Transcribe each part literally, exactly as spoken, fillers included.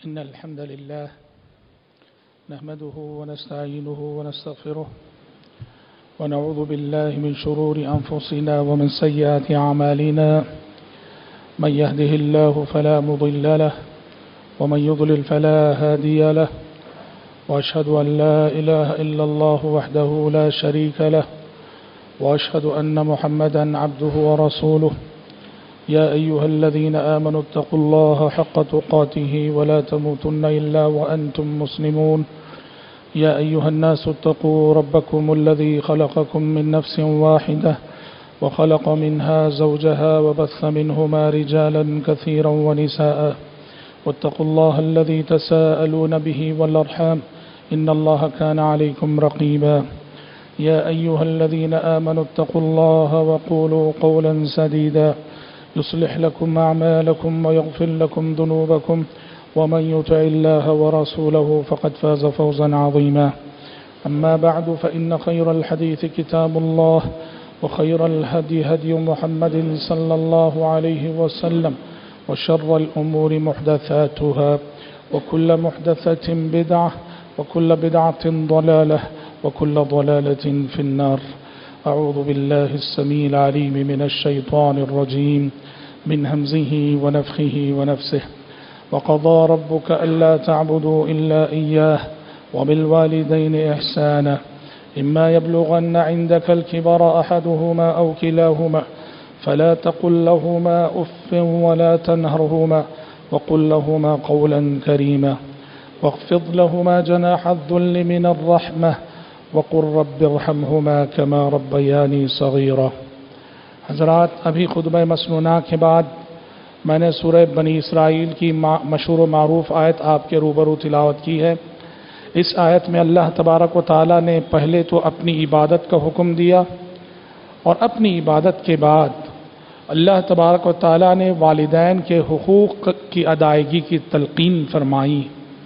إن الحمد لله نحمده ونستعينه ونستغفره ونعوذ بالله من شرور أنفسنا ومن سيئات أعمالنا من يهده الله فلا مضل له ومن يضلل فلا هادي له وأشهد أن لا إله إلا الله وحده لا شريك له وأشهد أن محمدا عبده ورسوله يا أيها الذين آمنوا اتقوا الله حق تقاته ولا تموتن إلا وأنتم مسلمون يا أيها الناس اتقوا ربكم الذي خلقكم من نفس واحدة وخلق منها زوجها وبث منهما رجالا كثيرا ونساء واتقوا الله الذي تساءلون به والأرحام إن الله كان عليكم رقيبا يا أيها الذين آمنوا اتقوا الله وقولوا قولا سديدا يصلح لكم أعمالكم ويغفر لكم ذنوبكم ومن يطع الله ورسوله فقد فاز فوزا عظيما أما بعد فإن خير الحديث كتاب الله وخير الهدي هدي محمد صلى الله عليه وسلم وشر الأمور محدثاتها وكل محدثة بدعة وكل بدعة ضلالة وكل ضلالة في النار أعوذ بالله السميع العليم من الشيطان الرجيم من همزه ونفخه ونفسه وقضى ربك ألا تعبدوا إلا إياه وبالوالدين إحسانا إما يبلغن عندك الكبر أحدهما أو كلاهما فلا تقل لهما أف ولا تنهرهما وقل لهما قولا كريما واخفض لهما جناح الذل من الرحمة وقل رب ارحمهما كما ربياني صغيرا. حضرات، ابھی خطبہ مسنونہ کے بعد میں نے سورہ بنی اسرائیل کی مشہور و معروف آیت آپ کے روبرو تلاوت کی ہے۔ اس آیت میں اللہ تبارک و تعالی نے پہلے تو اپنی عبادت کا حکم دیا اور اپنی عبادت کے بعد اللہ تبارک و تعالی نے والدین کے حقوق کی ادائیگی کی تلقین فرمائی۔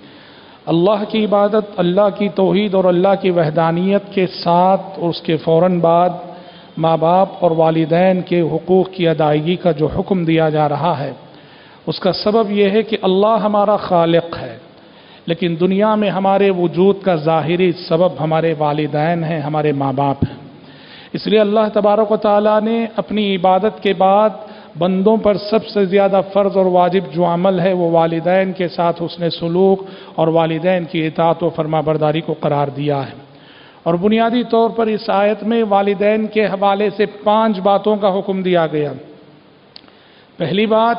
اللہ کی عبادت، اللہ کی توحید اور اللہ کی وحدانیت کے ساتھ اور اس کے فوراً بعد ماں باپ اور والدین کے حقوق کی ادائیگی کا جو حکم دیا جا رہا ہے، اس کا سبب یہ ہے کہ اللہ ہمارا خالق ہے، لیکن دنیا میں ہمارے وجود کا ظاہری سبب ہمارے والدین ہیں، ہمارے ماں باپ ہیں۔ اس لیے اللہ تبارک و تعالیٰ نے اپنی عبادت کے بعد بندوں پر سب سے زیادہ فرض اور واجب جو عمل ہے وہ والدین کے ساتھ حسن سلوک اور والدین کی اطاعت و فرما برداری کو قرار دیا ہے۔ اور بنیادی طور پر اس آیت میں والدین کے حوالے سے پانچ باتوں کا حکم دیا گیا۔ پہلی بات،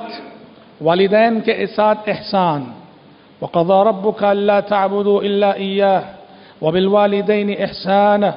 والدین کے ساتھ احسان، وَقَضَى رَبُّكَ أَلَّا تَعْبُدُوا إِلَّا إِيَّاهُ وَبِالْوَالِدَيْنِ إِحْسَانًا،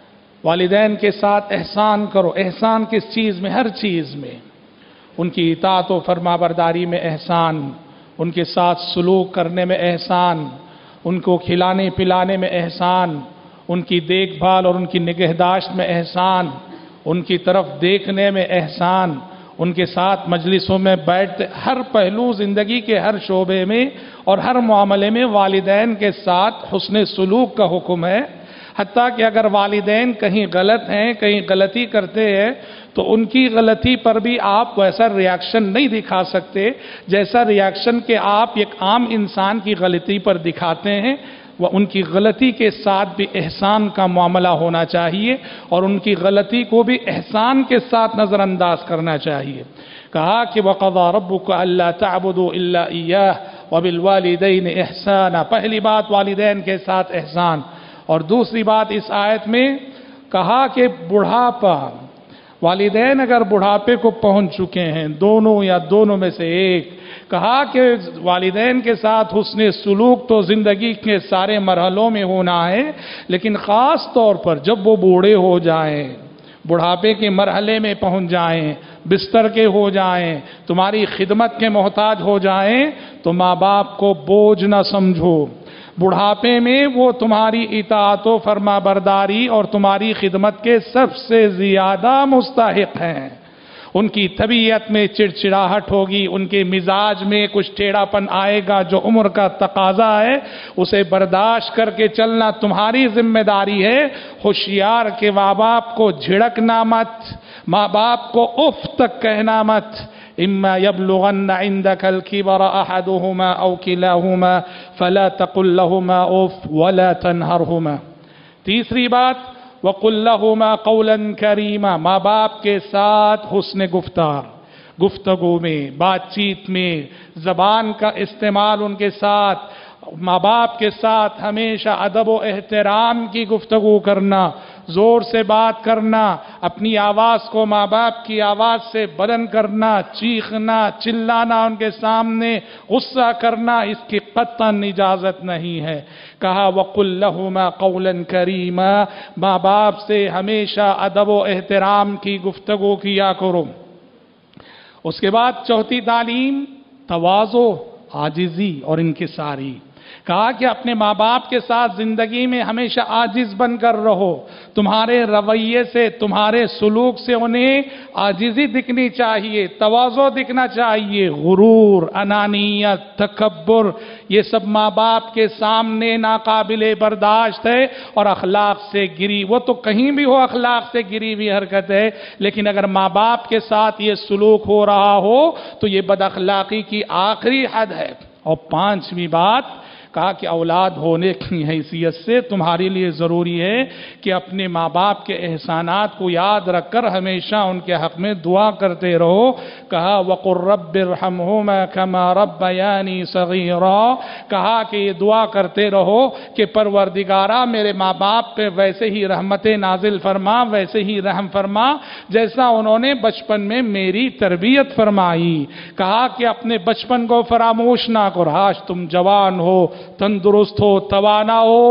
والدین کے ساتھ احسان کرو۔ احسان کس چیز میں؟ ہر چیز میں۔ ان کی اطاعت و فرما برداری میں احسان، ان کے ساتھ سلوک کرنے میں احسان، ان کو کھلانے پلانے میں احسان، ان کی دیکھ بھال اور ان کی نگہداشت میں احسان، ان کی طرف دیکھنے میں احسان، ان کے ساتھ مجلسوں میں بیٹھتے، ہر پہلو زندگی کے ہر شعبے میں اور ہر معاملے میں والدین کے ساتھ حسن سلوک کا حکم ہے۔ حتیٰ کہ اگر والدین کہیں غلط ہیں، کہیں غلطی کرتے ہیں، تو ان کی غلطی پر بھی آپ ویسا ریاکشن نہیں دکھا سکتے جیسا ریاکشن کہ آپ ایک عام انسان کی غلطی پر دکھاتے ہیں۔ وہ ان کی غلطی کے ساتھ بھی احسان کا معاملہ ہونا چاہیے اور ان کی غلطی کو بھی احسان کے ساتھ نظر انداز کرنا چاہیے۔ کہا کہ وَقَضَى رَبُّكَ أَلَّا تَعْبُدُوا إِلَّا إِيَّاهُ وَبِالْوَالِدَيْنِ إِحْسَانًا، پہلی بات والدین کے ساتھ احسان۔ اور دوسری بات اس آیت میں کہا کہ بڑھاپا، والدین اگر بڑھاپے کو پہنچ چکے ہیں، دونوں یا دونوں میں سے ایک، کہا کہ والدین کے ساتھ حسن سلوک تو زندگی کے سارے مرحلوں میں ہونا ہے، لیکن خاص طور پر جب وہ بوڑھے ہو جائیں، بڑھاپے کے مرحلے میں پہنچ جائیں، بستر کے ہو جائیں، تمہاری خدمت کے محتاج ہو جائیں، تو ماں باپ کو بوجھ نہ سمجھو۔ بڑھاپے میں وہ تمہاری اطاعت و فرما برداری اور تمہاری خدمت کے سب سے زیادہ مستحق ہیں۔ ان کی طبیعت میں چڑچڑاہٹ ہوگی، ان کے مزاج میں کچھ ٹیڑھا پن آئے گا، جو عمر کا تقاضا ہے اسے برداشت کر کے چلنا تمہاری ذمہ داری ہے۔ ہوشیار کے ماں باپ کو جھڑکنا مت، ماں باپ کو اف تک کہنا مت۔ اما یبلغن عندک الکبر احدہما او کلاہما فلا تقل لہما اف ولا تنہرہما۔ تیسری بات وقل لہما قولا کریما، ماں باپ کے ساتھ حسن گفتار، گفتگو میں، بات چیت میں، زبان کا استعمال ان کے ساتھ، ماں باپ کے ساتھ ہمیشہ ادب و احترام کی گفتگو کرنا، زور سے بات کرنا، اپنی آواز کو ماں باپ کی آواز سے بلند کرنا، چیخنا، چلانا ان کے سامنے، غصہ کرنا، اس کی قطعاً اجازت نہیں ہے۔ کہا وَقُلْ لَهُمَا قَوْلًا كَرِيمًا، ماں باپ سے ہمیشہ ادب و احترام کی گفتگو کیا کرو۔ اس کے بعد چوتھی تعلیم تواضع، عاجزی اور انکساری۔ کہا کہ اپنے ماں باپ کے ساتھ زندگی میں ہمیشہ عاجز بن کر رہو، تمہارے رویے سے، تمہارے سلوک سے انہیں عاجزی دکھنی چاہیے، تواضع دکھنا چاہیے۔ غرور، انانیت، تکبر، یہ سب ماں باپ کے سامنے ناقابل برداشت ہے اور اخلاق سے گری، وہ تو کہیں بھی ہو اخلاق سے گری ہوئی حرکت ہے، لیکن اگر ماں باپ کے ساتھ یہ سلوک ہو رہا ہو تو یہ بد اخلاقی کی آخری حد ہے۔ اور پانچویں بات کہا کہ اولاد ہونے کی حیثیت سے تمہارے لیے ضروری ہے کہ اپنے ماں باپ کے احسانات کو یاد رکھ کر ہمیشہ ان کے حق میں دعا کرتے رہو۔ کہا وَقُلْ رَبِّ ارْحَمْهُمَا كَمَا رَبَّيَانِي صَغِيرًا، کہا کہ یہ دعا کرتے رہو کہ پروردگارا میرے ماں باپ پہ ویسے ہی رحمت نازل فرما، ویسے ہی رحم فرما جیسا انہوں نے بچپن میں میری تربیت فرمائی۔ کہا کہ اپنے بچپن کو فراموش نہ کرو، آج تم جوان ہو، تندرست ہو، توانا ہو،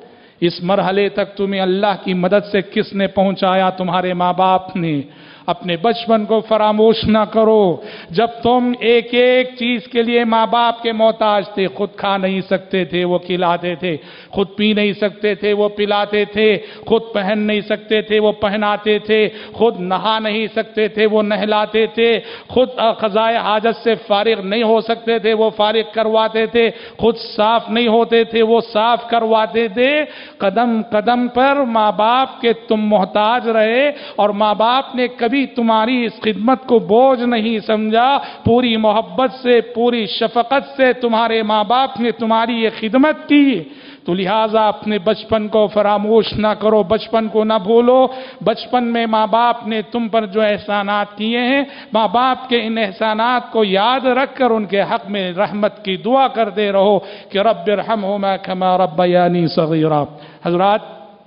اس مرحلے تک تمہیں اللہ کی مدد سے کس نے پہنچایا؟ تمہارے ماں باپ نے۔ اپنے بچپن کو فراموش نہ کرو، جب تم ایک ایک چیز کے لیے ماں باپ کے محتاج تھے، خود کھا نہیں سکتے تھے وہ کھلاتے تھے، خود پی نہیں سکتے تھے وہ پلاتے تھے، خود پہن نہیں سکتے تھے وہ پہناتے تھے، خود نہا نہیں سکتے تھے وہ نہلاتے تھے، خود قضائے حاجت سے فارغ نہیں ہو سکتے تھے وہ فارغ کرواتے تھے، خود صاف نہیں ہوتے تھے وہ صاف کرواتے تھے۔ قدم قدم پر ماں باپ کے تم محتاج رہے اور ماں باپ نے کبھی تمہاری اس خدمت کو بوجھ نہیں سمجھا، پوری محبت سے، پوری شفقت سے تمہارے ماں باپ نے تمہاری یہ خدمت کی۔ تو لہٰذا اپنے بچپن کو فراموش نہ کرو، بچپن کو نہ بھولو۔ بچپن میں ماں باپ نے تم پر جو احسانات کیے ہیں، ماں باپ کے ان احسانات کو یاد رکھ کر ان کے حق میں رحمت کی دعا کرتے رہو کہ رب ارحمہما کما ربیانی صغیرا۔ حضرات،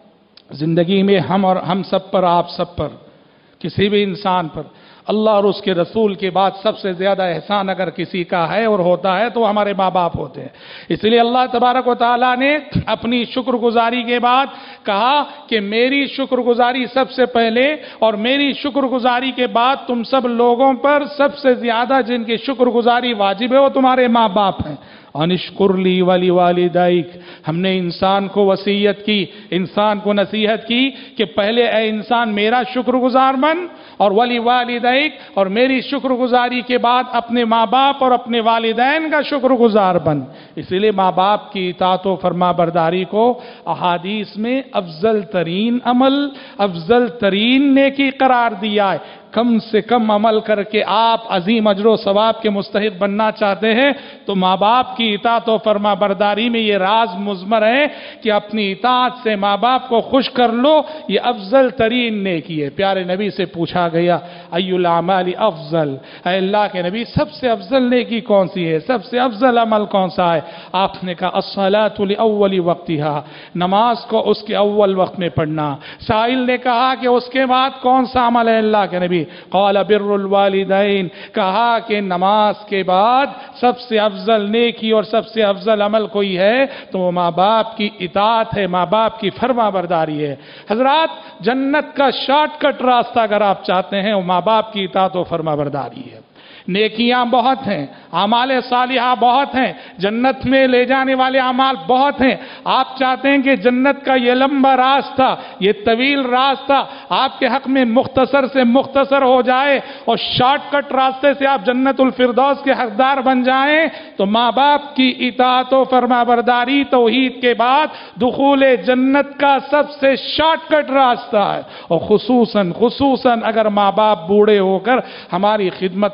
زندگی میں ہم اور ہم سب پر، آپ سب پر، کسی بھی انسان پر اللہ اور اس کے رسول کے بعد سب سے زیادہ احسان اگر کسی کا ہے اور ہوتا ہے تو ہمارے ماں باپ ہوتے ہیں۔ اس لیے اللہ تبارک و تعالیٰ نے اپنی شکر گزاری کے بعد کہا کہ میری شکر گزاری سب سے پہلے، اور میری شکر گزاری کے بعد تم سب لوگوں پر سب سے زیادہ جن کی شکر گزاری واجب ہے وہ تمہارے ماں باپ ہیں۔ انشکر لی ولی والدیک، ہم نے انسان کو وصیت کی، انسان کو نصیحت کی کہ پہلے اے انسان میرا شکر گزار بن، اور ولی والدیک، اور میری شکر گزاری کے بعد اپنے ماں باپ اور اپنے والدین کا شکر گزار بن۔ اسی لیے ماں باپ کی اطاعت و فرما برداری کو احادیث میں افضل ترین عمل، افضل ترین نیکی قرار دیا ہے۔ کم سے کم عمل کر کے آپ عظیم اجر و ثواب کے مستحق بننا چاہتے ہیں تو ماں باپ کی اطاعت و فرما برداری میں یہ راز مضمر ہے کہ اپنی اطاعت سے ماں باپ کو خوش کر لو، یہ افضل ترین نیکی ہے۔ پیارے نبی سے پوچھا گیا ای الاعمال افضل، اے اللہ کے نبی سب سے افضل نیکی کون سی ہے، سب سے افضل عمل کون سا ہے؟ آپ نے کہا الصلاۃ لاول وقتها، نماز کو اس کے اول وقت میں پڑھنا۔ سائل نے کہا کہ اس کے بعد کون سا عمل ہے اللہ کے نبی؟ قال بر الوالدین، کہا کہ نماز کے بعد سب سے افضل نیکی اور سب سے افضل عمل کوئی ہے تو وہ ماں باپ کی اطاعت ہے، ماں باپ کی فرما برداری ہے۔ حضرات، جنت کا شارٹ کٹ راستہ اگر آپ چاہتے ہیں وہ ماں باپ کی اطاعت و فرما برداری ہے۔ نیکیاں بہت ہیں، اعمال صالحہ بہت ہیں، جنت میں لے جانے والے اعمال بہت ہیں۔ آپ چاہتے ہیں کہ جنت کا یہ لمبا راستہ، یہ طویل راستہ آپ کے حق میں مختصر سے مختصر ہو جائے اور شارٹ کٹ راستے سے آپ جنت الفردوس کے حقدار بن جائیں تو ماں باپ کی اطاعت و فرما برداری توحید کے بعد دخول جنت کا سب سے شارٹ کٹ راستہ ہے۔ اور خصوصاً خصوصاً اگر ماں باپ بوڑھے ہو کر ہماری خدمت کے محتاج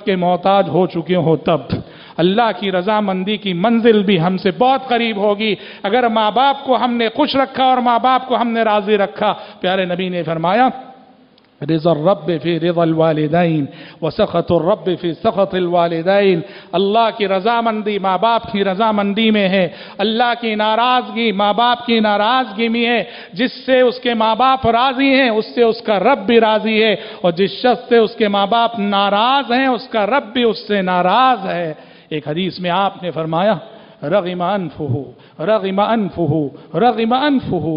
محتاج ہو چکے ہوں تب اللہ کی رضامندی کی منزل بھی ہم سے بہت قریب ہوگی۔ اگر ماں باپ کو ہم نے خوش رکھا اور ماں باپ کو ہم نے راضی رکھا، پیارے نبی نے فرمایا رضا الرب فی رضا الوالدین وسخط الرب فی سخط الوالدین، اللہ کی رضامندی ماں باپ کی رضامندی میں ہے، اللہ کی ناراضگی ماں باپ کی ناراضگی میں ہے۔ جس سے اس کے ماں باپ راضی ہیں اس سے اس کا رب بھی راضی ہے، اور جس شخص سے اس کے ماں باپ ناراض ہیں اس کا رب بھی اس سے ناراض ہے۔ ایک حدیث میں آپ نے فرمایا رغم انفہ رغم انفہ رغم انفہ،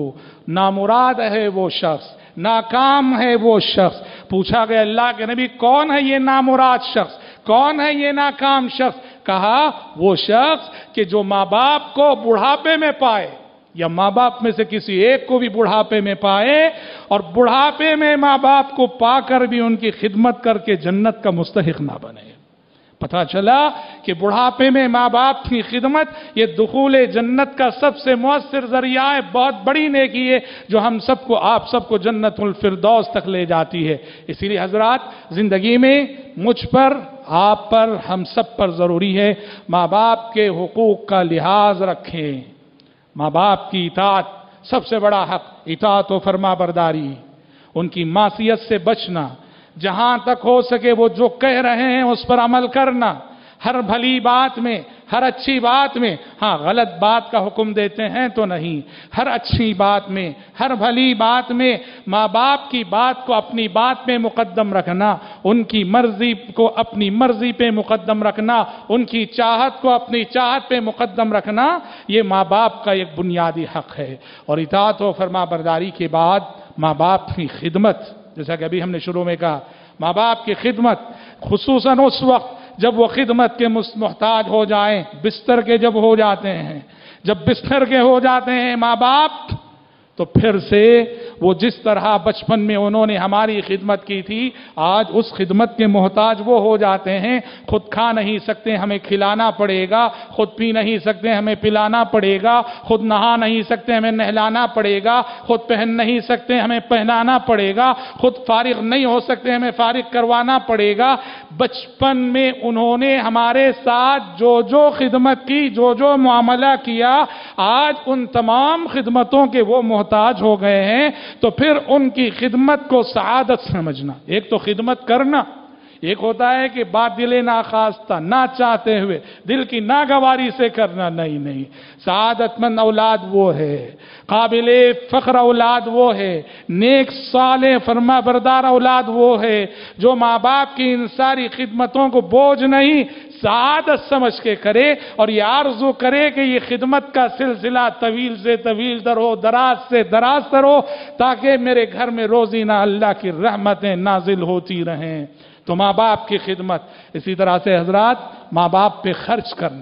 نامراد ہے وہ شخص، ناکام ہے وہ شخص۔ پوچھا گیا اللہ کے نبی کون ہے یہ نامراد شخص، کون ہے یہ ناکام شخص؟ کہا وہ شخص کہ جو ماں باپ کو بڑھاپے میں پائے، یا ماں باپ میں سے کسی ایک کو بھی بڑھاپے میں پائے، اور بڑھاپے میں ماں باپ کو پا کر بھی ان کی خدمت کر کے جنت کا مستحق نہ بنے۔ پتہ چلا کہ بڑھاپے میں ماں باپ کی خدمت یہ دخول جنت کا سب سے مؤثر ذریعہ ہے، بہت بڑی نیکی ہے جو ہم سب کو آپ سب کو جنت الفردوس تک لے جاتی ہے۔ اسی لیے حضرات، زندگی میں مجھ پر، آپ پر، ہم سب پر ضروری ہے ماں باپ کے حقوق کا لحاظ رکھیں۔ ماں باپ کی اطاعت سب سے بڑا حق، اطاعت و فرما برداری، ان کی معصیت سے بچنا، جہاں تک ہو سکے وہ جو کہہ رہے ہیں اس پر عمل کرنا، ہر بھلی بات میں، ہر اچھی بات میں، ہاں غلط بات کا حکم دیتے ہیں تو نہیں، ہر اچھی بات میں، ہر بھلی بات میں ماں باپ کی بات کو اپنی بات میں مقدم رکھنا، ان کی مرضی کو اپنی مرضی پہ مقدم رکھنا، ان کی چاہت کو اپنی چاہت پہ مقدم رکھنا، یہ ماں باپ کا ایک بنیادی حق ہے۔ اور اطاعت و فرما برداری کے بعد ماں باپ کی خدمت، جیسا کہ ابھی ہم نے شروع میں کہا، ماں باپ کی خدمت خصوصاً اس وقت جب وہ خدمت کے محتاج ہو جائیں، بستر کے جب ہو جاتے ہیں، جب بستر کے ہو جاتے ہیں ماں باپ، تو پھر سے وہ جس طرح بچپن میں انہوں نے ہماری خدمت کی تھی، آج اس خدمت کے محتاج وہ ہو جاتے ہیں، خود کھا نہیں سکتے ہمیں کھلانا پڑے گا، خود پی نہیں سکتے ہمیں پلانا پڑے گا، خود نہا نہیں سکتے ہمیں نہلانا پڑے گا، خود پہن نہیں سکتے ہمیں پہنانا پڑے گا، خود فارغ نہیں ہو سکتے ہمیں فارغ کروانا پڑے گا۔ بچپن میں انہوں نے ہمارے ساتھ جو جو خدمت کی، جو جو معاملہ کیا، آج ان تمام خدمتوں کے وہ محتاج ہو گئے ہیں، تو پھر ان کی خدمت کو سعادت سمجھنا۔ ایک تو خدمت کرنا، ایک ہوتا ہے کہ بات دل ناخواستہ، نہ چاہتے ہوئے، دل کی ناگواری سے کرنا، نہیں نہیں۔ سعادت مند اولاد وہ ہے، قابل فخر اولاد وہ ہے، نیک صالح فرما بردار اولاد وہ ہے جو ماں باپ کی ان ساری خدمتوں کو بوجھ نہیں، سعادت سمجھ کے کرے، اور یہ آرزو کرے کہ یہ خدمت کا سلسلہ طویل سے طویل تر ہو، دراز سے دراز تر ہو، تاکہ میرے گھر میں روزینہ اللہ کی رحمتیں نازل ہوتی رہیں۔ تو ماں باپ کی خدمت، اسی طرح سے حضرات ماں باپ پہ خرچ کرنا،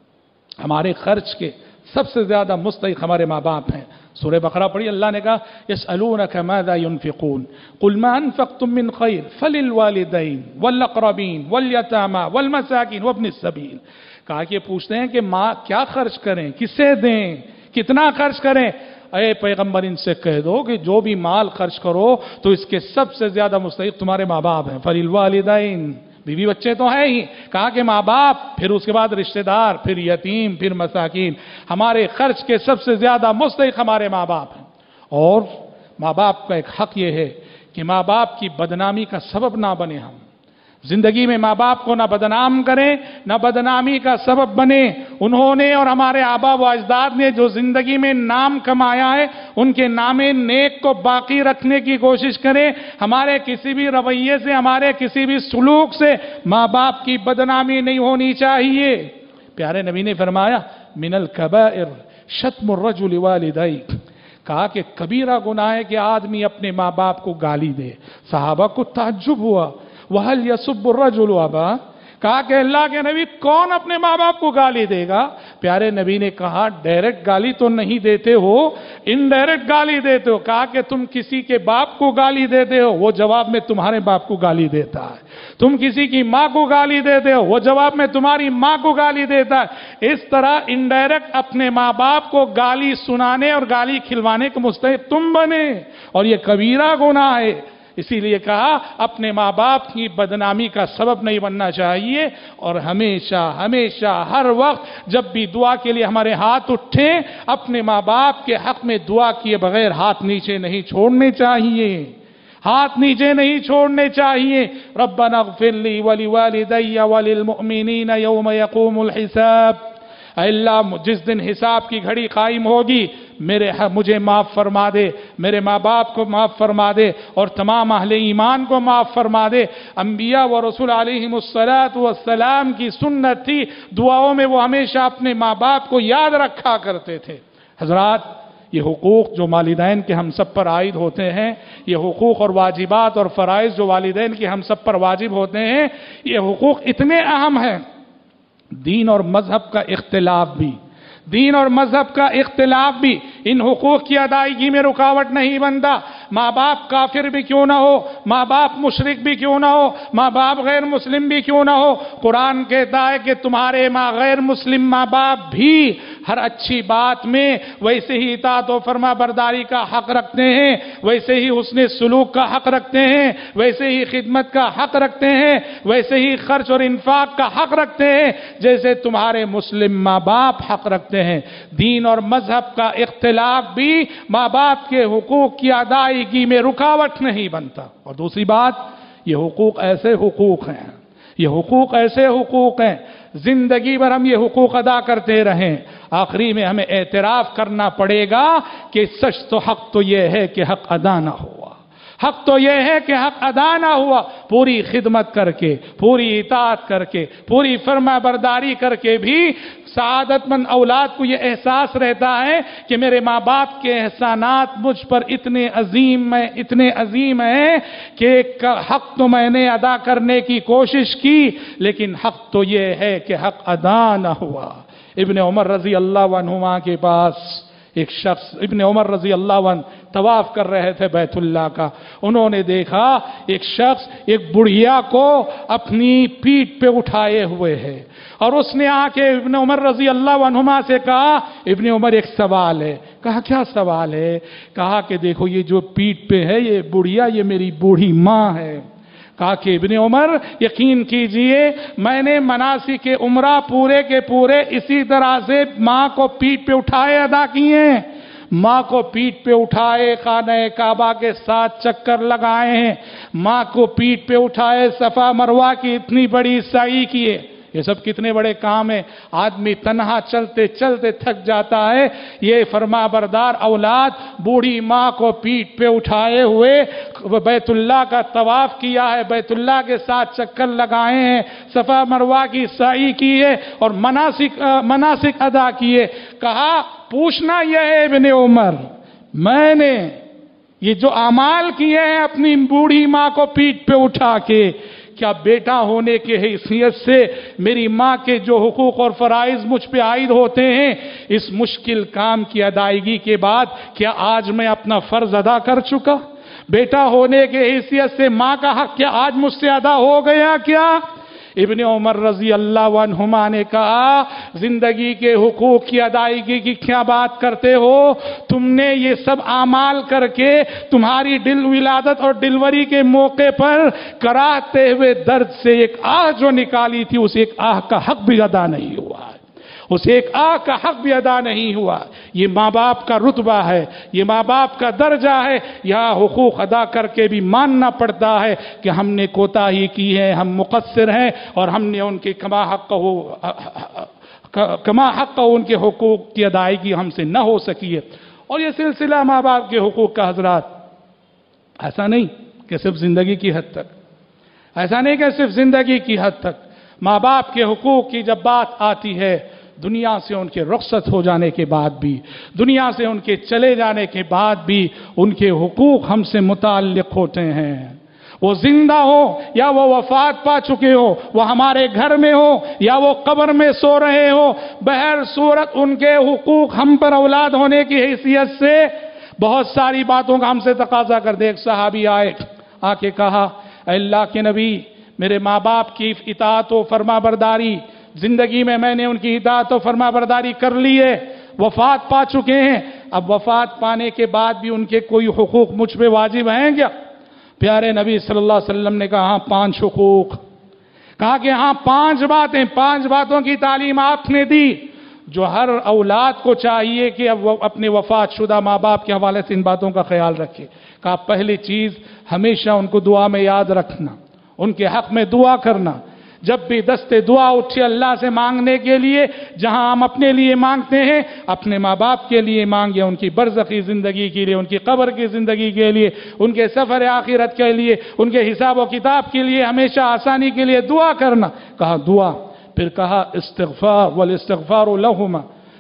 ہمارے خرچ کے سب سے زیادہ مستحق ہمارے ماں باپ ہیں۔ سورہ بقرہ پڑھی، اللہ نے کہا یسألونک ماذا ينفقون قل ما انفقتم من خیر فللوالدین والاقربین والیتامى والمساکین وابن السبیل۔ کہا کہ پوچھتے ہیں کہ ماں کیا خرچ کریں، کسے دیں، کتنا خرچ کریں؟ اے پیغمبر ان سے کہہ دو کہ جو بھی مال خرچ کرو تو اس کے سب سے زیادہ مستحق تمہارے ماں باپ ہیں۔ فللوالدین، بیوی بچے تو ہیں ہی، کہا کہ ماں باپ، پھر اس کے بعد رشتہ دار، پھر یتیم، پھر مساکین۔ ہمارے خرچ کے سب سے زیادہ مستحق ہمارے ماں باپ ہیں۔ اور ماں باپ کا ایک حق یہ ہے کہ ماں باپ کی بدنامی کا سبب نہ بنے، ہم زندگی میں ماں باپ کو نہ بدنام کریں، نہ بدنامی کا سبب بنے۔ انہوں نے اور ہمارے آبا و اجداد نے جو زندگی میں نام کمایا ہے، ان کے نام نیک کو باقی رکھنے کی کوشش کریں۔ ہمارے کسی بھی رویے سے، ہمارے کسی بھی سلوک سے ماں باپ کی بدنامی نہیں ہونی چاہیے۔ پیارے نبی نے فرمایا من الکبائر شتم الرجل والدیہ، کہا کہ کبیرہ گناہ ہے کہ آدمی اپنے ماں باپ کو گالی دے۔ صحابہ کو تعجب ہوا، وَهَلْ يَسُبُّ الرَّجُلُ أَبَاهُ، کہا کہ اللہ کے نبی کون اپنے ماں باپ کو گالی دے گا؟ پیارے نبی نے کہا ڈائریکٹ گالی تو نہیں دیتے ہو، انڈائریکٹ گالی دیتے ہو۔ کہا کہ تم کسی کے باپ کو گالی دیتے ہو، وہ جواب میں تمہارے باپ کو گالی دیتا ہے۔ تم کسی کی ماں کو گالی دیتے ہو، وہ جواب میں تمہاری ماں کو گالی دیتا ہے۔ اس طرح انڈائریکٹ اپنے ماں باپ کو گالی سنانے اور گالی کھلوانے کے مستحق تم بنے، اور یہ کبیرہ گناہ ہے۔ اسی لیے کہا اپنے ماں باپ کی بدنامی کا سبب نہیں بننا چاہیے، اور ہمیشہ ہمیشہ ہر وقت جب بھی دعا کے لیے ہمارے ہاتھ اٹھیں، اپنے ماں باپ کے حق میں دعا کیے بغیر ہاتھ نیچے نہیں چھوڑنے چاہیے، ہاتھ نیچے نہیں چھوڑنے چاہیے۔ ربنا اغفر لی ولوالدی وللمؤمنین یوم یقوم الحساب، اے اللہ جس دن حساب کی گھڑی قائم ہوگی میرے مجھے معاف فرما دے، میرے ماں باپ کو معاف فرما دے، اور تمام اہل ایمان کو معاف فرما دے۔ انبیاء و رسول علیہم الصلاۃ والسلام کی سنت تھی، دعاؤں میں وہ ہمیشہ اپنے ماں باپ کو یاد رکھا کرتے تھے۔ حضرات، یہ حقوق جو والدین کے ہم سب پر عائد ہوتے ہیں، یہ حقوق اور واجبات اور فرائض جو والدین کے ہم سب پر واجب ہوتے ہیں، یہ حقوق اتنے اہم ہیں، دین اور مذہب کا اختلاف بھی دین اور مذہب کا اختلاف بھی ان حقوق کی ادائیگی میں رکاوٹ نہیں بنتا۔ ماں باپ کافر بھی کیوں نہ ہو، ماں باپ مشرک بھی کیوں نہ ہو، ماں باپ غیر مسلم بھی کیوں نہ ہو، قرآن کہتا ہے کہ تمہارے ماں غیر مسلم ماں باپ بھی ہر اچھی بات میں ویسے ہی اطاعت و فرما برداری کا حق رکھتے ہیں، ویسے ہی حسن سلوک کا حق رکھتے ہیں، ویسے ہی خدمت کا حق رکھتے ہیں، ویسے ہی خرچ اور انفاق کا حق رکھتے ہیں جیسے تمہارے مسلم ماں باپ حق رکھتے ہیں۔ دین اور مذہب کا اختلاف بھی ماں باپ کے حقوق کی ادائیگی میں رکاوٹ نہیں بنتا۔ اور دوسری بات، یہ حقوق ایسے حقوق ہیں یہ حقوق ایسے حقوق ہیں زندگی بھر ہم یہ حقوق ادا کرتے رہیں، آخری میں ہمیں اعتراف کرنا پڑے گا کہ سچ تو حق تو یہ ہے کہ حق ادا نہ ہوا، حق تو یہ ہے کہ حق ادا نہ ہوا۔ پوری خدمت کر کے، پوری اطاعت کر کے، پوری فرما برداری کر کے بھی سعادت مند اولاد کو یہ احساس رہتا ہے کہ میرے ماں باپ کے احسانات مجھ پر اتنے عظیم ہیں اتنے عظیم ہیں کہ حق تو میں نے ادا کرنے کی کوشش کی، لیکن حق تو یہ ہے کہ حق ادا نہ ہوا۔ ابن عمر رضی اللہ عنہما کے پاس ایک شخص، ابن عمر رضی اللہ عنہ طواف کر رہے تھے بیت اللہ کا، انہوں نے دیکھا ایک شخص ایک بڑھیا کو اپنی پیٹھ پہ اٹھائے ہوئے ہے، اور اس نے آ کے ابن عمر رضی اللہ عنہما سے کہا، ابن عمر ایک سوال ہے۔ کہا کیا سوال ہے؟ کہا کہ دیکھو یہ جو پیٹھ پہ ہے یہ بڑھیا، یہ میری بوڑھی ماں ہے۔ کہا کہ ابن عمر یقین کیجئے میں نے مناسک عمرہ پورے کے پورے اسی طرح سے ماں کو پیٹھ پہ اٹھائے ادا کیے ہیں، ماں کو پیٹھ پہ اٹھائے خانہ کعبہ کے ساتھ چکر لگائے ہیں، ماں کو پیٹھ پہ اٹھائے صفا مروہ کی اتنی بڑی سعی کیے۔ یہ سب کتنے بڑے کام ہیں، آدمی تنہا چلتے چلتے تھک جاتا ہے، یہ فرما بردار اولاد بوڑھی ماں کو پیٹھ پہ اٹھائے ہوئے بیت اللہ کا طواف کیا ہے، بیت اللہ کے ساتھ چکر لگائے ہیں، صفا مروہ کی سعی کی ہے اور مناسک مناسک ادا کیے۔ کہا پوچھنا یہ ہے ابن عمر، میں نے یہ جو اعمال کیے ہیں اپنی بوڑھی ماں کو پیٹھ پہ اٹھا کے، کیا بیٹا ہونے کے حیثیت سے میری ماں کے جو حقوق اور فرائض مجھ پہ عائد ہوتے ہیں اس مشکل کام کی ادائیگی کے بعد کیا آج میں اپنا فرض ادا کر چکا؟ بیٹا ہونے کے حیثیت سے ماں کا حق کیا آج مجھ سے ادا ہو گیا کیا؟ ابن عمر رضی اللہ عنہما نے کہا زندگی کے حقوق کی ادائیگی کی کیا بات کرتے ہو؟ تم نے یہ سب اعمال کر کے تمہاری دل ولادت اور ڈلیوری کے موقع پر کراہتے ہوئے درد سے ایک آہ جو نکالی تھی اس ایک آہ کا حق بھی ادا نہیں ہوا، اس ایک آہ کا حق بھی ادا نہیں ہوا۔ یہ ماں باپ کا رتبہ ہے، یہ ماں باپ کا درجہ ہے، یہاں حقوق ادا کر کے بھی ماننا پڑتا ہے کہ ہم نے کوتاہی کی ہے، ہم مقصر ہیں اور ہم نے ان کے کما حق ہو کما حق ان کے حقوق کی ادائیگی ہم سے نہ ہو سکی ہے۔ اور یہ سلسلہ ماں باپ کے حقوق کا حضرات ایسا نہیں کہ صرف زندگی کی حد تک ایسا نہیں کہ صرف زندگی کی حد تک ماں باپ کے حقوق کی جب بات آتی ہے دنیا سے ان کے رخصت ہو جانے کے بعد بھی، دنیا سے ان کے چلے جانے کے بعد بھی ان کے حقوق ہم سے متعلق ہوتے ہیں۔ وہ زندہ ہو یا وہ وفات پا چکے ہو، وہ ہمارے گھر میں ہو یا وہ قبر میں سو رہے ہو، بہر صورت ان کے حقوق ہم پر اولاد ہونے کی حیثیت سے بہت ساری باتوں کا ہم سے تقاضا کر دے۔ ایک صحابی آئے آ کے کہا اے اللہ کے نبی، میرے ماں باپ کی اطاعت و فرما برداری زندگی میں میں نے ان کی اطاعت و فرما برداری کر لی ہے، وفات پا چکے ہیں، اب وفات پانے کے بعد بھی ان کے کوئی حقوق مجھ پہ واجب ہیں کیا؟ پیارے نبی صلی اللہ علیہ وسلم نے کہا پانچ حقوق، کہا کہ ہاں پانچ باتیں، پانچ باتوں کی تعلیم آپ نے دی جو ہر اولاد کو چاہیے کہ اب وہ اپنے وفات شدہ ماں باپ کے حوالے سے ان باتوں کا خیال رکھے۔ کہا پہلی چیز ہمیشہ ان کو دعا میں یاد رکھنا، ان کے حق میں دعا کرنا، جب بھی دست دعا اٹھے اللہ سے مانگنے کے لیے، جہاں ہم اپنے لیے مانگتے ہیں اپنے ماں باپ کے لیے مانگے، ان کی برزخی زندگی کے لیے، ان کی قبر کی زندگی کے لیے، ان کے سفر آخرت کے لیے، ان کے حساب و کتاب کے لیے ہمیشہ آسانی کے لیے دعا کرنا۔ کہا دعا، پھر کہا استغفار والاستغفار لہما،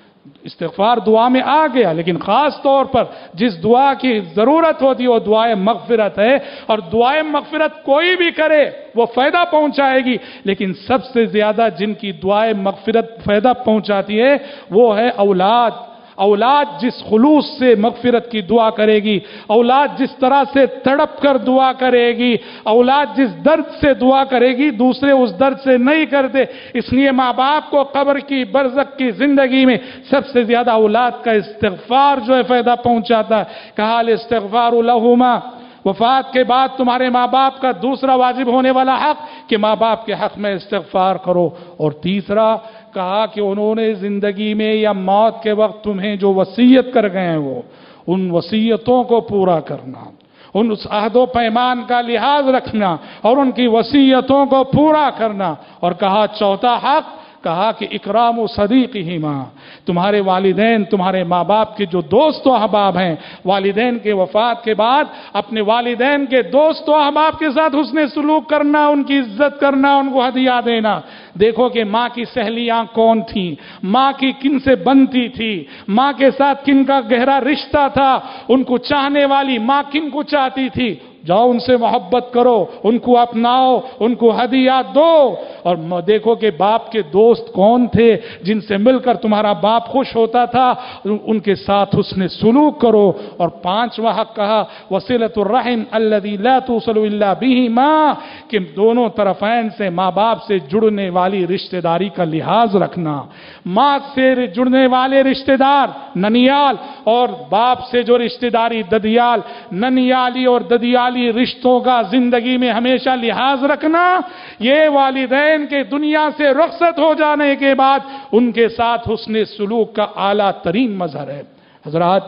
استغفار دعا میں آ گیا، لیکن خاص طور پر جس دعا کی ضرورت ہوتی ہے وہ دعائے مغفرت ہے، اور دعائے مغفرت کوئی بھی کرے وہ فائدہ پہنچائے گی، لیکن سب سے زیادہ جن کی دعائے مغفرت فائدہ پہنچاتی ہے وہ ہے اولاد۔ اولاد جس خلوص سے مغفرت کی دعا کرے گی، اولاد جس طرح سے تڑپ کر دعا کرے گی، اولاد جس درد سے دعا کرے گی دوسرے اس درد سے نہیں کرتے، اس لیے ماں باپ کو قبر کی برزخ کی زندگی میں سب سے زیادہ اولاد کا استغفار جو ہے فائدہ پہنچاتا ہے۔ کہا الاستغفار لہما، وفات کے بعد تمہارے ماں باپ کا دوسرا واجب ہونے والا حق کہ ماں باپ کے حق میں استغفار کرو، اور تیسرا کہا کہ انہوں نے زندگی میں یا موت کے وقت تمہیں جو وصیت کر گئے ہیں وہ ان وصیتوں کو پورا کرنا، ان اس عہد و پیمان کا لحاظ رکھنا اور ان کی وصیتوں کو پورا کرنا۔ اور کہا چوتھا حق، کہا کہ اکرام و صدیقہما، تمہارے والدین تمہارے ماں باپ کے جو دوست و احباب ہیں، والدین کے وفات کے بعد اپنے والدین کے دوست و احباب کے ساتھ حسن سلوک کرنا، ان کی عزت کرنا، ان کو ہدیہ دینا۔ دیکھو کہ ماں کی سہیلیاں کون تھیں، ماں کی کن سے بنتی تھی، ماں کے ساتھ کن کا گہرا رشتہ تھا، ان کو چاہنے والی ماں کن کو چاہتی تھی، جاؤ ان سے محبت کرو، ان کو اپناؤ، ان کو ہدیات دو۔ اور دیکھو کہ باپ کے دوست کون تھے جن سے مل کر تمہارا باپ خوش ہوتا تھا، ان کے ساتھ حسن سلوک کرو۔ اور پانچواں حق کہا وصلۃ الرحم الذی لا توصل الا بہما، کہ دونوں طرفین سے ماں باپ سے جڑنے والی رشتہ داری کا لحاظ رکھنا۔ ماں سے جڑنے والے رشتہ دار ننیال اور باپ سے جو رشتہ داری ددیال، ننیالی اور ددیال رشتوں کا زندگی میں ہمیشہ لحاظ رکھنا، یہ والدین کے دنیا سے رخصت ہو جانے کے بعد ان کے ساتھ حسن سلوک کا اعلیٰ ترین مظہر ہے۔ حضرات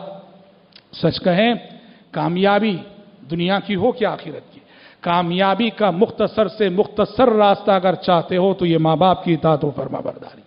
سچ کہیں، کامیابی دنیا کی ہو کیا آخرت کی، کامیابی کا مختصر سے مختصر راستہ اگر چاہتے ہو تو یہ ماں باپ کی اطاعت و فرما برداری۔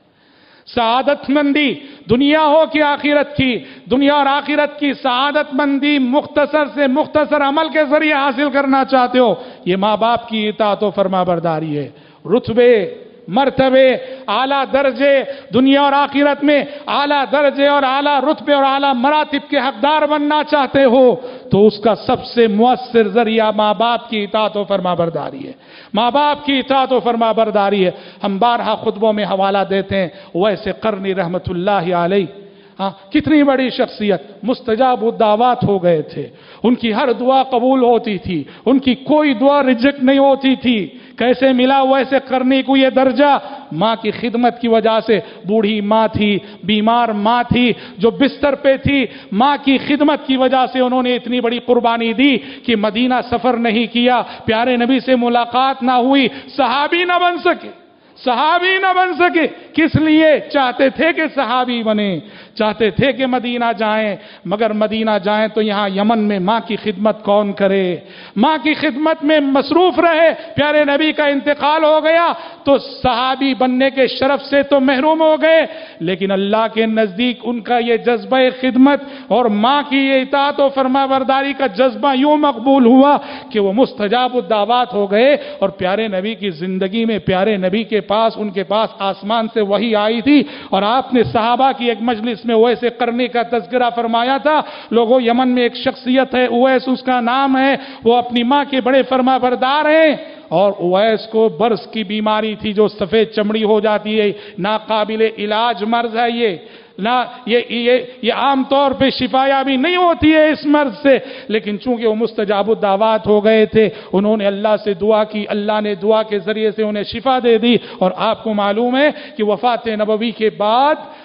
سعادت مندی دنیا ہو کہ آخرت کی، دنیا اور آخرت کی سعادت مندی مختصر سے مختصر عمل کے ذریعے حاصل کرنا چاہتے ہو، یہ ماں باپ کی اطاعت و فرما برداری ہے۔ رتبے، مرتبے، اعلیٰ درجے دنیا اور آخرت میں، اعلیٰ درجے اور اعلیٰ رتبے اور اعلیٰ مراتب کے حقدار بننا چاہتے ہو تو اس کا سب سے مؤثر ذریعہ ماں باپ کی اطاعت و فرما برداری ہے، ماں باپ کی اطاعت و فرما برداری ہے۔ ہم بارہا خطبوں میں حوالہ دیتے ہیں ویسے قرنی رحمت اللہ علیہ، ہاں کتنی بڑی شخصیت، مستجاب الدعوات ہو گئے تھے، ان کی ہر دعا قبول ہوتی تھی، ان کی کوئی دعا ریجیکٹ نہیں ہوتی تھی۔ کیسے ملا ویسے کرنے کو یہ درجہ؟ ماں کی خدمت کی وجہ سے، بوڑھی ماں تھی، بیمار ماں تھی جو بستر پہ تھی، ماں کی خدمت کی وجہ سے انہوں نے اتنی بڑی قربانی دی کہ مدینہ سفر نہیں کیا، پیارے نبی سے ملاقات نہ ہوئی، صحابی نہ بن سکے، صحابی نہ بن سکے۔ کس لیے؟ چاہتے تھے کہ صحابی بنے، چاہتے تھے کہ مدینہ جائیں، مگر مدینہ جائیں تو یہاں یمن میں ماں کی خدمت کون کرے، ماں کی خدمت میں مصروف رہے۔ پیارے نبی کا انتقال ہو گیا تو صحابی بننے کے شرف سے تو محروم ہو گئے، لیکن اللہ کے نزدیک ان کا یہ جذبہ خدمت اور ماں کی یہ اطاعت و فرما برداری کا جذبہ یوں مقبول ہوا کہ وہ مستجاب الدعوات ہو گئے، اور پیارے نبی کی زندگی میں، پیارے نبی کے پاس، ان کے پاس آسمان سے وحی آئی تھی، اور آپ نے صحابہ کی ایک مجلس میں اویس قرنی کا تذکرہ فرمایا تھا۔ لوگوں، یمن میں ایک شخصیت ہے اویس، اس کا نام ہے، وہ اپنی ماں کے بڑے فرما بردار ہیں، اور اویس کو برس کی بیماری تھی جو سفید چمڑی ہو جاتی ہے، ناقابل علاج مرض ہے یہ، نہ یہ یہ یہ عام طور پہ شفا یابی نہیں ہوتی ہے اس مرض سے، لیکن چونکہ وہ مستجاب الدعوات ہو گئے تھے، انہوں نے اللہ سے دعا کی، اللہ نے دعا کے ذریعے سے انہیں شفا دے دی۔ اور آپ کو معلوم ہے کہ وفات نبوی کے بعد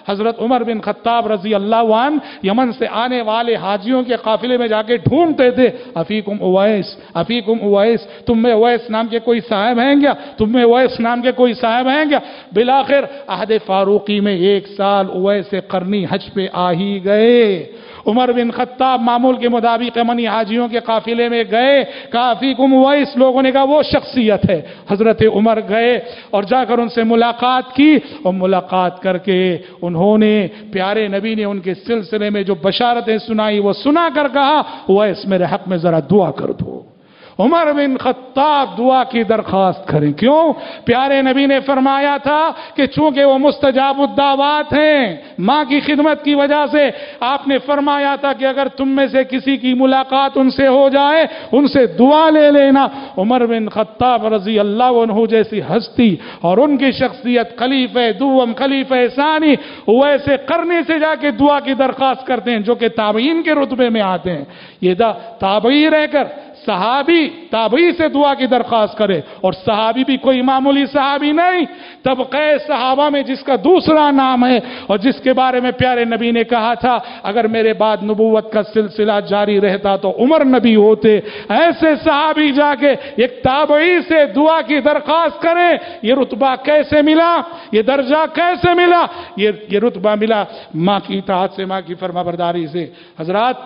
حضرت عمر بن خطاب رضی اللہ عنہ یمن سے آنے والے حاجیوں کے قافلے میں جا کے ڈھونڈتے تھے، افیکم اویس، افیکم اویس، تم میں اویس نام کے کوئی صاحب ہیں کیا؟ تم میں اویس نام کے کوئی صاحب ہیں کیا؟ بالآخر عہد فاروقی میں ایک سال اویس قرنی حج پہ آ ہی گئے۔ عمر بن خطاب معمول کے مطابق یمنی حاجیوں کے قافلے میں گئے، کہا فیکم اویس، لوگوں نے کہا وہ شخصیت ہے۔ حضرت عمر گئے اور جا کر ان سے ملاقات کی، اور ملاقات کر کے انہوں نے پیارے نبی نے ان کے سلسلے میں جو بشارتیں سنائی وہ سنا کر کہا اویس میرے حق میں ذرا دعا کر دو۔ عمر بن خطاب دعا کی درخواست کریں، کیوں؟ پیارے نبی نے فرمایا تھا کہ چونکہ وہ مستجاب الدعوات ہیں، ماں کی خدمت کی وجہ سے آپ نے فرمایا تھا کہ اگر تم میں سے کسی کی ملاقات ان سے ہو جائے ان سے دعا لے لینا۔ عمر بن خطاب رضی اللہ عنہ جیسی ہستی اور ان کی شخصیت خلیفہ دوم خلیفہ ثانی ویسے قرنی سے جا کے دعا کی درخواست کرتے ہیں، جو کہ تابعین کے رتبے میں آتے ہیں۔ یہ دا تابعی رہ کر صحابی تابعی سے دعا کی درخواست کرے، اور صحابی بھی کوئی معمولی صحابی نہیں، طبقہ صحابہ میں جس کا دوسرا نام ہے اور جس کے بارے میں پیارے نبی نے کہا تھا اگر میرے بعد نبوت کا سلسلہ جاری رہتا تو عمر نبی ہوتے، ایسے صحابی جا کے ایک تابعی سے دعا کی درخواست کرے، یہ رتبہ کیسے ملا؟ یہ درجہ کیسے ملا؟ یہ یہ رتبہ ملا ماں کی اطاعت سے، ماں کی فرمانبرداری سے۔ حضرات،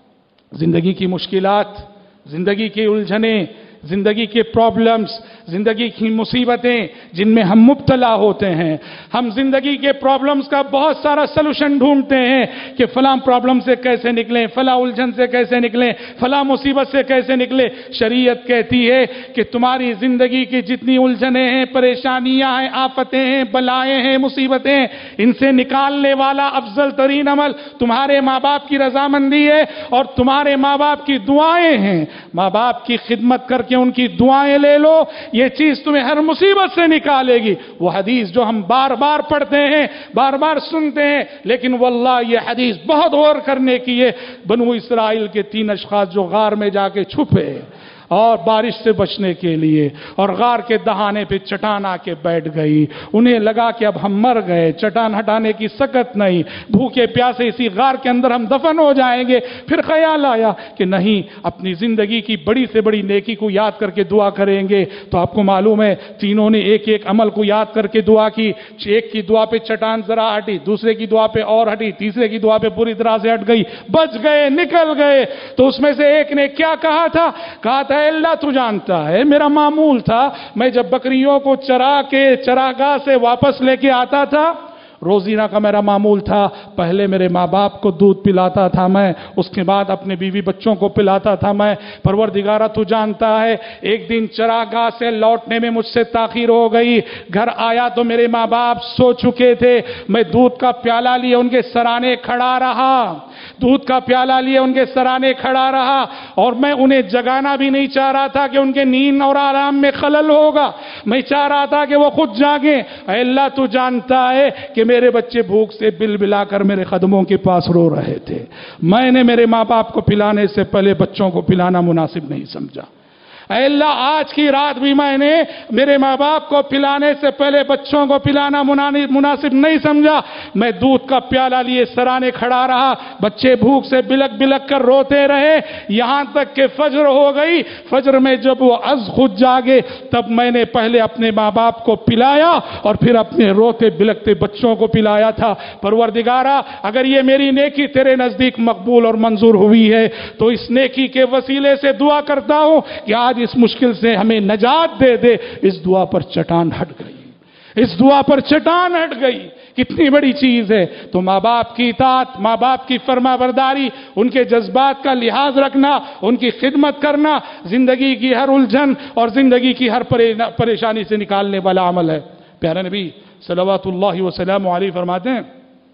زندگی کی مشکلات، زندگی کی الجھنیں، زندگی کے پرابلمز، زندگی کی مصیبتیں جن میں ہم مبتلا ہوتے ہیں، ہم زندگی کے پرابلمز کا بہت سارا سلوشن ڈھونڈتے ہیں کہ فلاں پرابلم سے کیسے نکلیں، فلاں الجھن سے کیسے نکلیں، فلاں مصیبت سے کیسے نکلیں۔ شریعت کہتی ہے کہ تمہاری زندگی کی جتنی الجھنیں ہیں، پریشانیاں ہیں، آفتیں ہیں، بلائیں ہیں، مصیبتیں ہیں، ان سے نکالنے والا افضل ترین عمل تمہارے ماں باپ کی رضامندی ہے اور تمہارے ماں باپ کی دعائیں ہیں۔ ماں باپ کی خدمت کر کہ ان کی دعائیں لے لو، یہ چیز تمہیں ہر مصیبت سے نکالے گی۔ وہ حدیث جو ہم بار بار پڑھتے ہیں، بار بار سنتے ہیں، لیکن واللہ یہ حدیث بہت غور کرنے کی ہے۔ بنو اسرائیل کے تین اشخاص جو غار میں جا کے چھپے اور بارش سے بچنے کے لیے، اور غار کے دہانے پہ چٹان آ کے بیٹھ گئی، انہیں لگا کہ اب ہم مر گئے، چٹان ہٹانے کی سکت نہیں، بھوکے پیاسے اسی غار کے اندر ہم دفن ہو جائیں گے۔ پھر خیال آیا کہ نہیں، اپنی زندگی کی بڑی سے بڑی نیکی کو یاد کر کے دعا کریں گے۔ تو آپ کو معلوم ہے تینوں نے ایک ایک عمل کو یاد کر کے دعا کی۔ ایک کی دعا پہ چٹان ذرا ہٹی، دوسرے کی دعا پہ اور ہٹی، تیسرے کی دعا پہ پوری طرح سے ہٹ گئی، بچ گئے، نکل گئے۔ تو اس میں سے ایک نے کیا کہا تھا؟ کہا تھا اللہ تو جانتا ہے، میرا معمول تھا میں جب بکریوں کو چرا کے چراگاہ سے واپس لے کے آتا تھا، روزینہ کا میرا معمول تھا، پہلے میرے ماں باپ کو دودھ پلاتا تھا میں، اس کے بعد اپنے بیوی بچوں کو پلاتا تھا میں۔ پروردگارہ تو جانتا ہے، ایک دن چراگاہ سے لوٹنے میں مجھ سے تاخیر ہو گئی، گھر آیا تو میرے ماں باپ سو چکے تھے، میں دودھ کا پیالہ لیے ان کے سرانے کھڑا رہا، دودھ کا پیالہ لیے ان کے سرانے کھڑا رہا، اور میں انہیں جگانا بھی نہیں چاہ رہا تھا کہ ان کے نیند اور آرام میں خلل ہوگا، میں چاہ رہا تھا کہ وہ خود جاگیں۔ اے اللہ تو جانتا ہے کہ میرے بچے بھوک سے بل بلا کر میرے قدموں کے پاس رو رہے تھے، میں نے میرے ماں باپ کو پلانے سے پہلے بچوں کو پلانا مناسب نہیں سمجھا۔ اے اللہ، آج کی رات بھی میں نے میرے ماں باپ کو پلانے سے پہلے بچوں کو پلانا مناسب نہیں سمجھا، میں دودھ کا پیالہ لیے سرانے کھڑا رہا، بچے بھوک سے بلک بلک کر روتے رہے، یہاں تک کہ فجر ہو گئی۔ فجر میں جب وہ از خود جاگے تب میں نے پہلے اپنے ماں باپ کو پلایا اور پھر اپنے روتے بلکتے بچوں کو پلایا تھا۔ پروردگارہ، اگر یہ میری نیکی تیرے نزدیک مقبول اور منظور ہوئی ہے تو اس نیکی کے وسیلے سے دعا کرتا ہوں کہ آج اس مشکل سے ہمیں نجات دے دے۔ اس دعا پر چٹان ہٹ گئی، اس دعا پر چٹان ہٹ گئی۔ کتنی بڑی چیز ہے۔ تو ماں باپ کی اطاعت، ماں باپ کی فرما برداری، ان کے جذبات کا لحاظ رکھنا، ان کی خدمت کرنا زندگی کی ہر الجھن اور زندگی کی ہر پریشانی سے نکالنے والا عمل ہے۔ پیارے نبی صلوات اللہ وسلم علیہ فرماتے ہیں،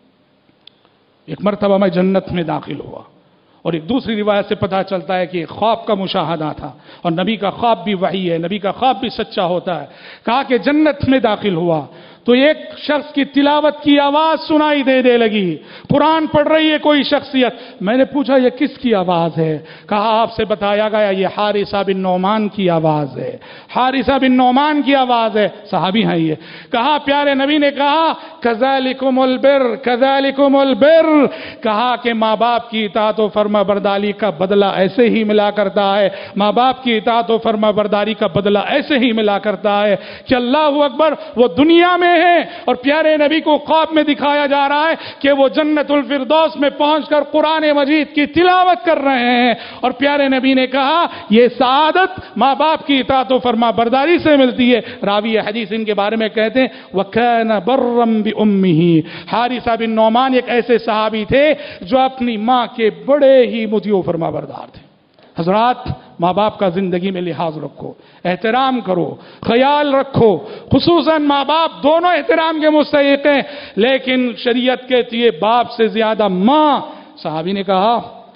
ایک مرتبہ میں جنت میں داخل ہوا، اور ایک دوسری روایت سے پتہ چلتا ہے کہ خواب کا مشاہدہ تھا، اور نبی کا خواب بھی وحی ہے، نبی کا خواب بھی سچا ہوتا ہے۔ کہا کہ جنت میں داخل ہوا تو ایک شخص کی تلاوت کی آواز سنائی دے دے لگی، قرآن پڑھ رہی ہے کوئی شخصیت۔ میں نے پوچھا یہ کس کی آواز ہے؟ کہا آپ سے بتایا گیا یہ حارثہ بن نعمان کی آواز ہے، حارثہ بن نعمان کی آواز ہے، صحابی ہیں یہ۔ کہا پیارے نبی نے کہا کذالکم البر کذالکم البر، کہا کہ ماں باپ کی اطاعت و فرما برداری کا بدلہ ایسے ہی ملا کرتا ہے، ماں باپ کی اطاعت و فرما برداری کا بدلہ ایسے ہی ملا کرتا ہے کہ اللہ اکبر وہ دنیا میں ہے اور پیارے نبی کو خواب میں دکھایا جا رہا ہے کہ وہ جنت الفردوس میں پہنچ کر قرآن مجید کی تلاوت کر رہے ہیں، اور پیارے نبی نے کہا یہ سعادت ماں باپ کی اطاعت و فرما برداری سے ملتی ہے۔ راوی حدیث ان کے بارے میں کہتے ہیں وَكَانَ بَرًّا بِأُمِّهِ، حارثہ بن نعمان ایک ایسے صحابی تھے جو اپنی ماں کے بڑے ہی مطیع و فرما بردار تھے۔ حضرات ماں باپ کا زندگی میں لحاظ رکھو، احترام کرو، خیال رکھو، خصوصاً ماں باپ دونوں احترام کے مستحق ہیں، لیکن شریعت کہتی ہے باپ سے زیادہ ماں۔ صحابی نے کہا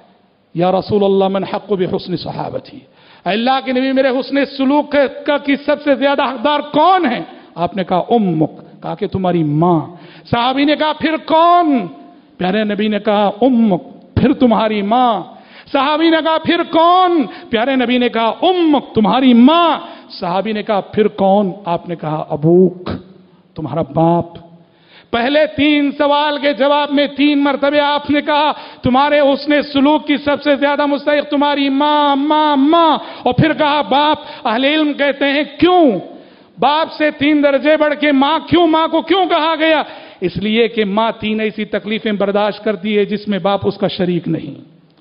یا رسول اللہ من حق بحسن صحابتی، اللہ کے نبی میرے حسن سلوک کا کی سب سے زیادہ حقدار کون ہے؟ آپ نے کہا امک، کہا کہ تمہاری ماں۔ صحابی نے کہا پھر کون؟ پیارے نبی نے کہا امک، پھر تمہاری ماں۔ صحابی نے کہا پھر کون؟ پیارے نبی نے کہا امک، تمہاری ماں۔ صحابی نے کہا پھر کون؟ آپ نے کہا ابوک، تمہارا باپ۔ پہلے تین سوال کے جواب میں تین مرتبہ آپ نے کہا تمہارے حسن سلوک کی سب سے زیادہ مستحق تمہاری ماں ماں ماں، اور پھر کہا باپ۔ اہل علم کہتے ہیں کیوں باپ سے تین درجے بڑھ کے ماں کیوں؟ ماں کو کیوں کہا گیا؟ اس لیے کہ ماں تین ایسی تکلیفیں برداشت کرتی ہے جس میں باپ اس کا شریک نہیں۔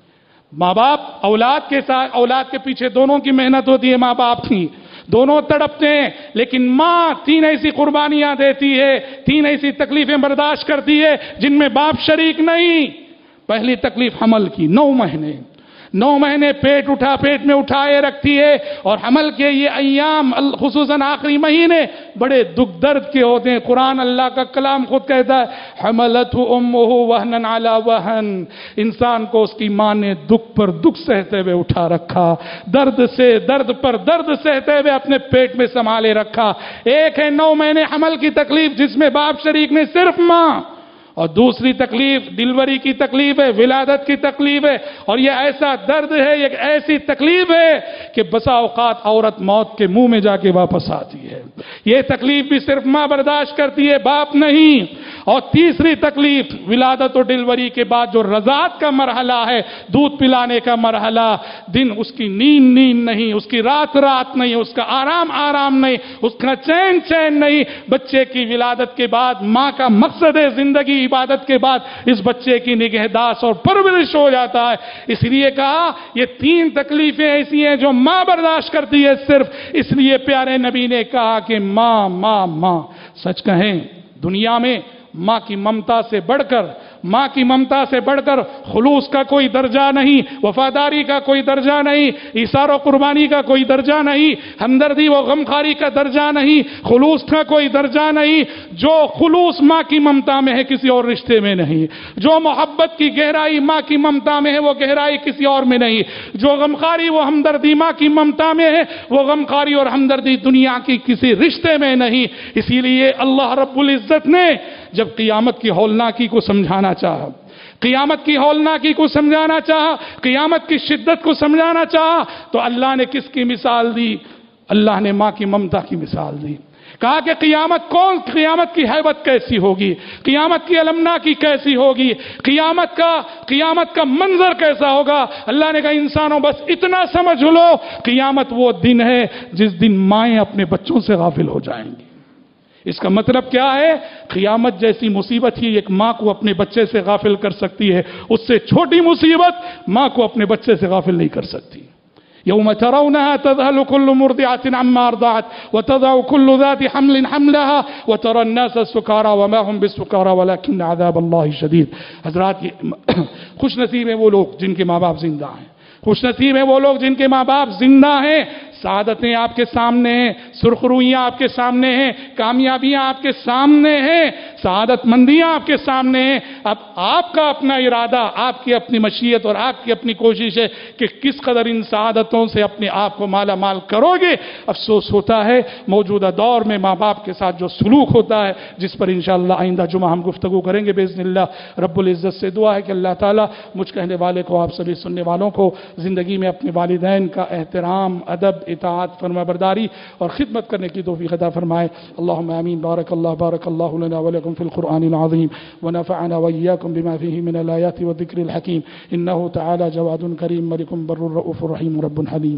ماں باپ اولاد کے ساتھ، اولاد کے پیچھے دونوں کی محنت ہوتی ہے، ماں باپ کی دونوں تڑپتے ہیں، لیکن ماں تین ایسی قربانیاں دیتی ہے، تین ایسی تکلیفیں برداشت کرتی ہے جن میں باپ شریک نہیں۔ پہلی تکلیف حمل کی، نو مہینے نو مہینے پیٹ اٹھا پیٹ میں اٹھائے رکھتی ہے، اور حمل کے یہ ایام خصوصاً آخری مہینے بڑے دکھ درد کے ہوتے ہیں۔ قرآن اللہ کا کلام خود کہتا ہے حملتہ امہ وہنا علی وہن، انسان کو اس کی ماں نے دکھ پر دکھ سہتے ہوئے اٹھا رکھا، درد سے درد پر درد سہتے ہوئے اپنے پیٹ میں سنبھالے رکھا۔ ایک ہے نو مہینے حمل کی تکلیف جس میں باپ شریک نہیں، صرف ماں، اور دوسری تکلیف ڈیلیوری کی تکلیف ہے، ولادت کی تکلیف ہے، اور یہ ایسا درد ہے، یہ ایسی تکلیف ہے کہ بسا اوقات عورت موت کے منہ میں جا کے واپس آتی ہے۔ یہ تکلیف بھی صرف ماں برداشت کرتی ہے، باپ نہیں۔ اور تیسری تکلیف ولادت اور ڈیلیوری کے بعد جو رضاعت کا مرحلہ ہے، دودھ پلانے کا مرحلہ، دن اس کی نیند نیند نہیں، اس کی رات رات نہیں، اس کا آرام آرام نہیں، اس کا چین چین نہیں۔ بچے کی ولادت کے بعد ماں کا مقصد ہے زندگی عبادت کے بعد اس بچے کی نگہداشت اور پرورش ہو جاتا ہے۔ اس لیے کہا یہ تین تکلیفیں ایسی ہیں جو ماں برداشت کرتی ہے صرف، اس لیے پیارے نبی نے کہا کہ ماں ماں ماں۔ سچ کہیں دنیا میں ماں کی ممتا سے بڑھ کر ماں کی ممتا سے بڑھ کر خلوص کا کوئی درجہ نہیں، وفاداری کا کوئی درجہ نہیں، ایثار و قربانی کا کوئی درجہ نہیں، ہمدردی و غمخواری کا درجہ نہیں، خلوص کا کوئی درجہ نہیں۔ جو خلوص ماں کی ممتا میں ہے کسی اور رشتے میں نہیں، جو محبت کی گہرائی ماں کی ممتا میں ہے وہ گہرائی کسی اور میں نہیں، جو غمخواری و ہمدردی ماں کی ممتا میں ہے وہ غمخواری اور ہمدردی دنیا کی کسی رشتے میں نہیں۔ اسی لیے اللہ رب العزت نے جب قیامت کی ہولناکی کو سمجھانا چاہا، قیامت کی ہولناکی کو سمجھانا چاہا، قیامت کی شدت کو سمجھانا چاہا، تو اللہ نے کس کی مثال دی؟ اللہ نے ماں کی ممتا کی مثال دی۔ کہا کہ قیامت کون قیامت کی ہیبت کیسی ہوگی، قیامت کی المناکی کیسی ہوگی، قیامت کا قیامت کا منظر کیسا ہوگا۔ اللہ نے کہا انسانوں بس اتنا سمجھ لو، قیامت وہ دن ہے جس دن مائیں اپنے بچوں سے غافل ہو جائیں گی۔ اس کا مطلب کیا ہے؟ قیامت جیسی مصیبت ہی ایک ماں کو اپنے بچے سے غافل کر سکتی ہے، اس سے چھوٹی مصیبت ماں کو اپنے بچے سے غافل نہیں کر سکتی۔ یوم ترونها تذهل كل مرضعة عما ارضعت وتضع كل ذات حمل حملها وترى الناس سكارى وما هم بالسكارى ولكن عذاب الله شديد۔ حضرات یہ خوش نصیب ہیں وہ لوگ جن کے ماں باپ زندہ ہیں، خوش نصیب ہیں وہ لوگ جن کے ماں باپ زندہ ہیں، सआदतें आपके सामने हैं, सुरखरुइयाँ आपके सामने हैं, कामयाबियाँ आपके सामने हैं, सआदतमंदियाँ आपके सामने हैं। अब आपका अपना इरादा, आपकी अपनी मशीयत और आपकी अपनी कोशिश है कि किस कदर इन सआदतों से अपने आप को माला माल करोगे। अफसोस होता है मौजूदा दौर में माँ बाप के साथ जो सलूक होता है, जिस पर इंशाअल्लाह आइंदा जुमा हम गुफ्तगू करेंगे बेइज़्निल्लाह रब्बुल इज़्ज़त से। दुआ है कि अल्लाह ताला मुझ कहने वाले को, आप सभी सुनने वालों को ज़िंदगी में अपने वालिदैन का एहतराम, अदब, इताअत, फरमाबरदारी और खिदमत करने की तौफ़ीक़ अता फरमाए। अल्लाहुम्मा आमीन। बारकल्लाहु बारकल्लाहु लना व लकुम फ़िल क़ुरआनिल अज़ीम व नफ़अना व इय्याकुम बिमा फ़ीहि मिनल आयाति व ज़िक्रिल हकीम। इन्नहु तआला जवादुन करीम मलिकुम बर्रुर रऊफ़ुर रहीम रब्बुन हलीम।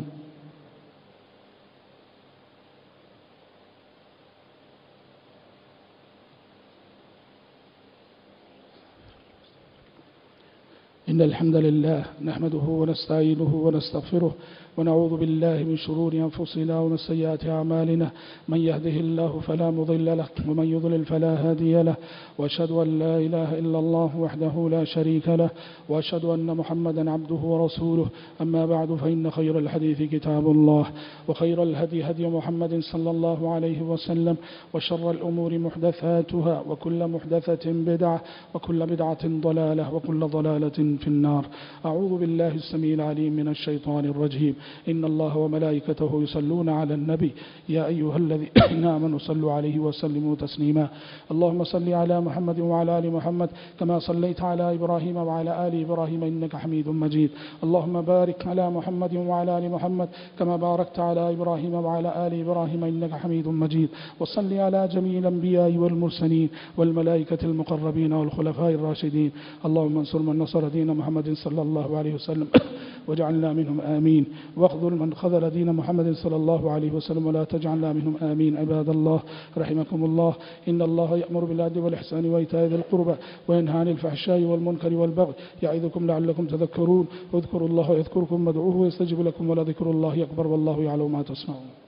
इन्नल हम्दुलिल्लाह नहमदुहु व नस्तईनुहु व नस्तग़फिरुह व नऊज़ु बिल्लाहि मिन शुरूरि अनफुसिना व मिन सय्यिआति अमालिना मन यहदिहिल्लाहु फला मुज़िल्ल लहु व मन युज़लिल फला हादिय लहु व अशहदु अन ला इलाहा इल्लल्लाहु वहदहु ला शरीका लहु व अशहदु अन्न मुहम्मदन अब्दुहु व रसूलुहु। अम्मा बअदु फ़इन्न खैरल हदीथि किताबुल्लाह व खैरल हदी हदी मुहम्मदिन सल्लल्लाहु अलैहि वसल्लम व शर्रल उमूरि मुहदसातुहा व कुल्लु मुहदसतिन बिदअह व कुल्लु बिदअतिन ज़लालह व कुल्लु ज़लालतिन फिन्नार। अऊज़ु बिल्लाहि अस्समीइल अलीम मिनश शैतानिर रजीम। इन्नल्लाह व मलाइकतहु युसल्लूना अलन नबी या अय्युहल्लज़ीना आमनू सल्लु अलैहि व सल्लिमू तस्लीमा। अल्लाहुम्मा सल्लि अला मुहम्मद व अला आलि मुहम्मद कमा सल्लैता अला इब्राहीम व अला आलि इब्राहीम इन्नका हमीदुम मजीद। अल्लाहुम्मा बारिक अला मुहम्मद व अला आलि मुहम्मद कमा बारकता अला इब्राहीम व अला आलि इब्राहीम इन्नका हमीदुम मजीद। व सल्लि अला जमीइल अंबियाइ वल मुरसलीन वल मलाइकतिल मुक़र्रबीन वल खुलफ़ाइर राशिदीन। अल्लाहुम्मा अंसुर मन नसर दीन मुहम्मद सल्लल्लाहु अलैहि वसल्लम वजअलना मिनहुम आमीन वख़्ज़ुल मन ख़ज़ल दीन मुहम्मद सल्लल्लाहु अलैहि वसल्लम वला तजअलना मिनहुम आमीन। इबादल्लाह रहिमकुमुल्लाह। इन्नल्लाह यअमुरु बिल अदलि वल इहसानि व ईताइ ज़िल क़ुरबा व यनहा अनिल फ़हशाइ वल मुनकरि वल बग़य यअइज़ुकुम लअल्लकुम तज़क्करून। उज़्कुरुल्लाह यज़्कुरुकुम वदऊहु यस्तजिब लकुम व लज़िक्रुल्लाहि अकबर वल्लाहु यअलमु मा तस्नऊन।